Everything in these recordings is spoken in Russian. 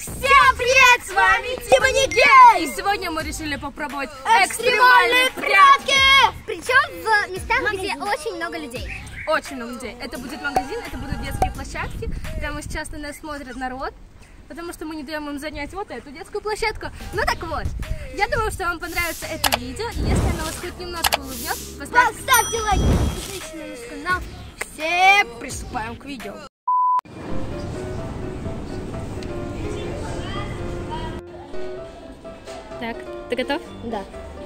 Всем привет, с вами Тимони Гей! И сегодня мы решили попробовать экстремальные прятки! Причем в местах, где очень много людей. Очень много людей. Это будет магазин, это будут детские площадки. Прямо сейчас на нас смотрит народ, потому что мы не даем им занять вот эту детскую площадку. Ну так вот, я думаю, что вам понравится это видео. И если оно вас хоть немножко улыбнет, Поставьте лайк, подпишитесь на наш канал. Все приступаем к видео. Так, ты готов? Да.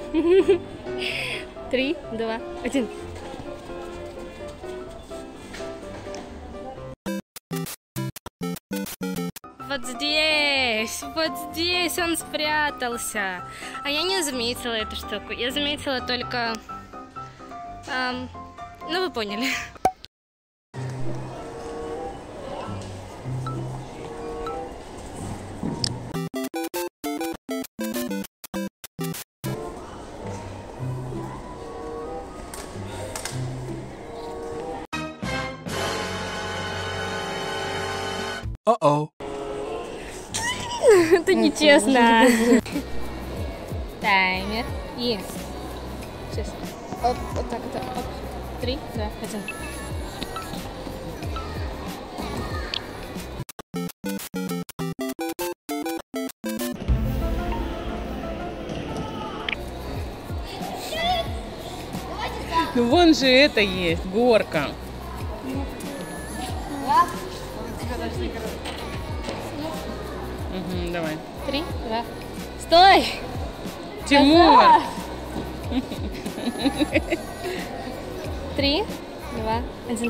3, 2, 1. Вот здесь он спрятался. А я не заметила эту штуку. Я заметила только... ну вы поняли. Uh-oh. Это нечестно. Таймер. И... Сейчас. Оп, вот так вот. Оп. 3, 2, 1. Ну вон же это есть, горка. Угу, давай. 3, 2. Стой! Тимур! 3, 2, 1.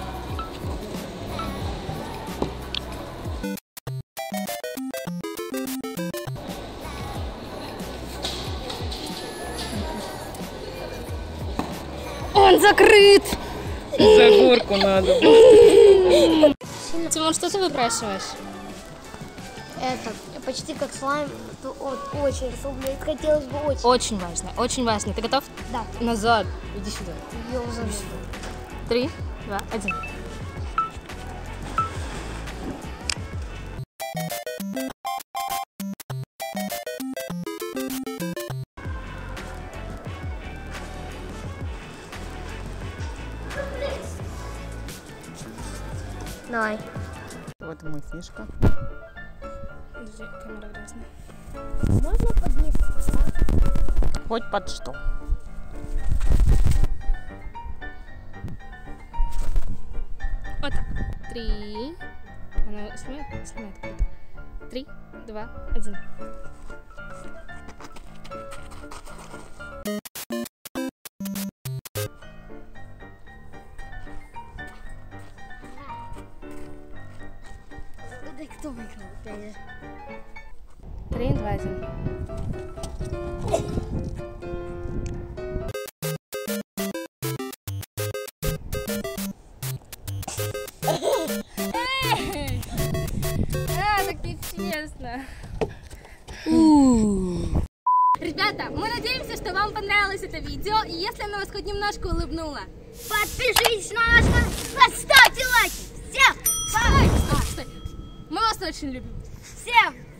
Он закрыт! За горку надо. Тимур, что ты выпрашиваешь? Это почти как слайм, очень расслабляет, хотелось бы очень. Очень важно, очень важно. Ты готов? Да. Назад. Иди сюда. Ёлзан. 3, 2, 1. Давай. Вот мой фишка. Подожди, камера грязная. Можно поднести? Хоть под что. Вот так. 3. Она снимает? Снимает. 3, 2, 1. Угадай, кто выиграл опять же. 3, 2, 1. Так нечестно. Ребята, мы надеемся, что вам понравилось это видео. И если оно вас хоть немножко улыбнуло, Подпишитесь на наш канал, поставьте лайки. Всем стой, стой, стой. Мы вас очень любим. всем